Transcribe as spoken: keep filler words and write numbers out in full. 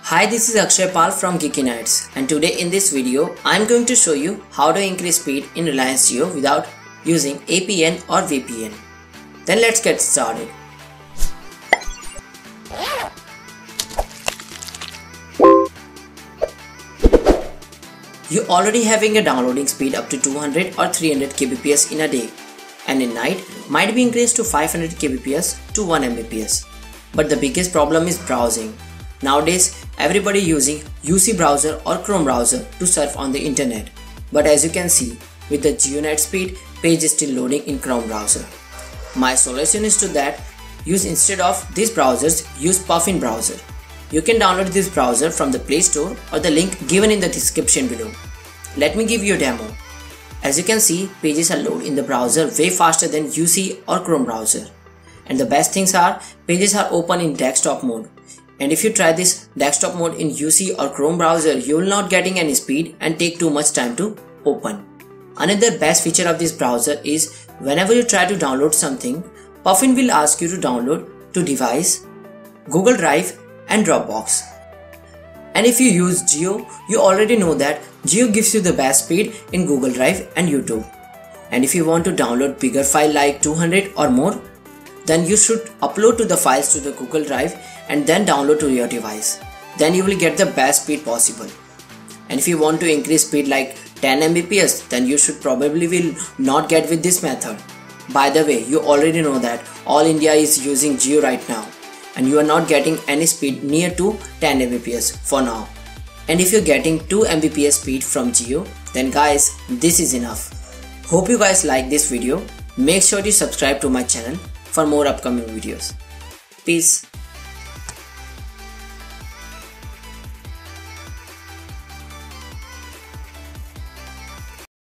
Hi, this is Akshay Pal from Geeky and today in this video I am going to show you how to increase speed in Reliance Jio without using A P N or V P N. Then let's get started. You already having a downloading speed up to two hundred or three hundred kilobits per second in a day, and in night might be increased to five hundred kilobits per second to one megabits per second. But the biggest problem is browsing. Nowadays, everybody using U C browser or Chrome browser to surf on the internet. But as you can see, with the JioNet speed, page is still loading in Chrome browser. My solution is to that, use instead of these browsers, use Puffin Browser. You can download this browser from the Play Store or the link given in the description below. Let me give you a demo. As you can see, pages are loaded in the browser way faster than U C or Chrome browser. And the best things are, pages are open in desktop mode. And if you try this desktop mode in U C or Chrome browser, you will not getting any speed and take too much time to open. Another best feature of this browser is whenever you try to download something, Puffin will ask you to download to device, Google Drive and Dropbox. And if you use Jio, you already know that Jio gives you the best speed in Google Drive and YouTube. And if you want to download bigger file like two hundred or more, then you should upload to the files to the Google Drive and then download to your device. Then you will get the best speed possible. And if you want to increase speed like ten megabits per second, then you should probably will not get with this method. By the way, you already know that all India is using Jio right now, and you are not getting any speed near to ten megabits per second for now. And if you're getting two megabits per second speed from Jio, then guys, this is enough. Hope you guys like this video. Make sure to subscribe to my channel for more upcoming videos. Peace.